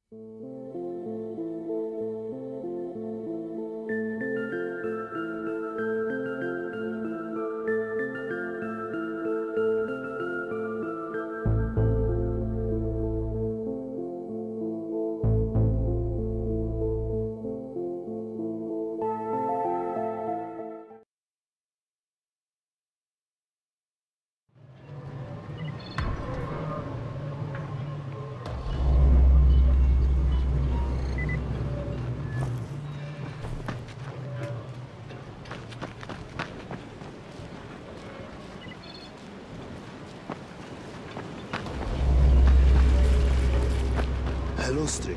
Hello, String.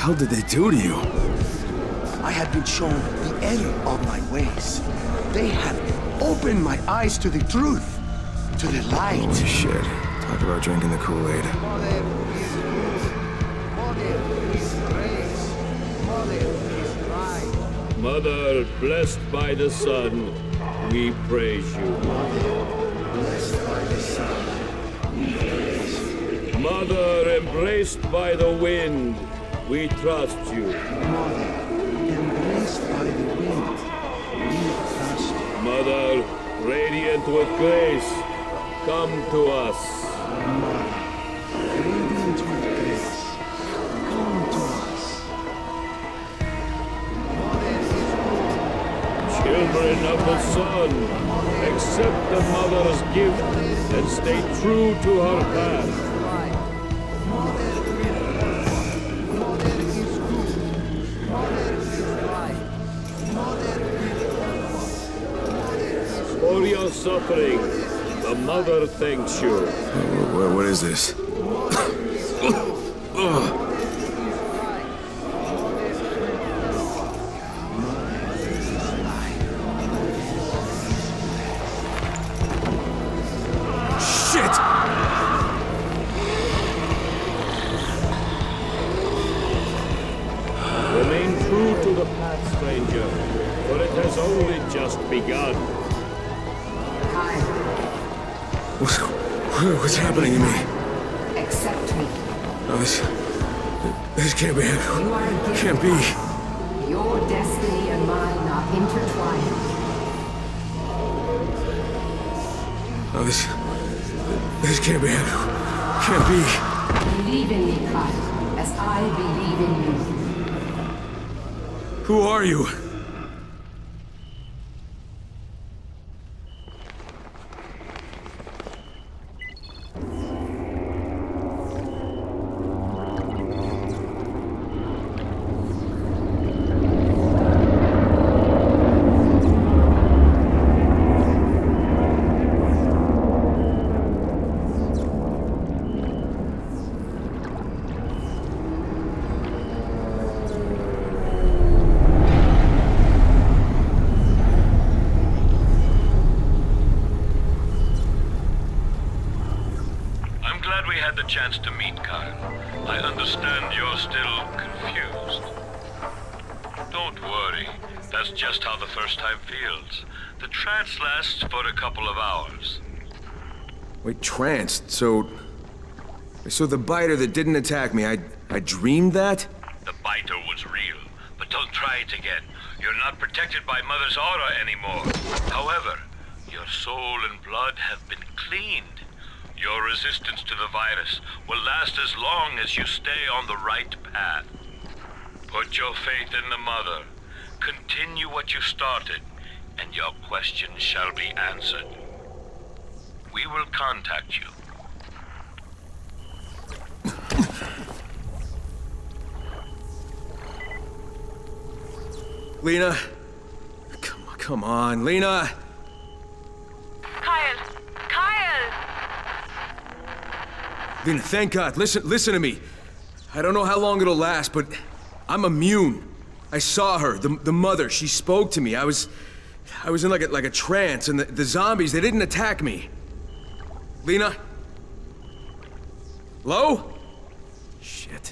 hell did they do to you? I had been shown the error of my ways. They had opened my eyes to the truth, to the light. Holy shit. Talk about drinking the Kool-Aid. Mother, blessed by the sun, we praise you. Mother, embraced by the wind, we trust you. Embraced by the wind, we trust you. Mother, radiant with grace, come to us. Radiant with grace, come to us. Children of the sun, accept the mother's gift and stay true to her path. For your suffering, the mother thanks you. What is this? Shit! Remain true to the path, stranger, for it has only just begun. What's happening to me? Accept me. No, this can't be happening. You are a gift. Can't be. Your destiny and mine are intertwined. No, this can't be happening. Can't be. Believe in me, Kyle, as I believe in you. Who are you? The chance to meet Kyle. I understand you're still confused. Don't worry, that's just how the first time feels. The trance lasts for a couple of hours. Wait, tranced? So the biter that didn't attack me, I dreamed that? The biter was real, but don't try it again. You're not protected by Mother's aura anymore. However, your soul and blood have been cleaned. Your resistance to the virus will last as long as you stay on the right path. Put your faith in the Mother. Continue what you started, and your questions shall be answered. We will contact you. Lena? Come on, Lena! Kyle! Kyle! Lena, thank God. Listen to me. I don't know how long it'll last, but I'm immune. I saw her, the mother. She spoke to me. I was in like a trance, and the zombies, they didn't attack me. Lena? Hello? Shit.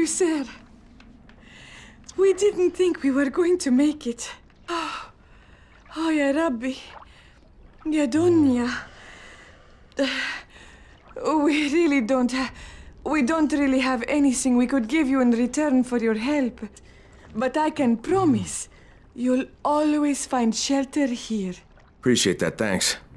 sir. We didn't think we were going to make it. Oh, ya Rabbi. Ya Dunya. We don't really have anything we could give you in return for your help. But I can promise, you'll always find shelter here. Appreciate that, thanks.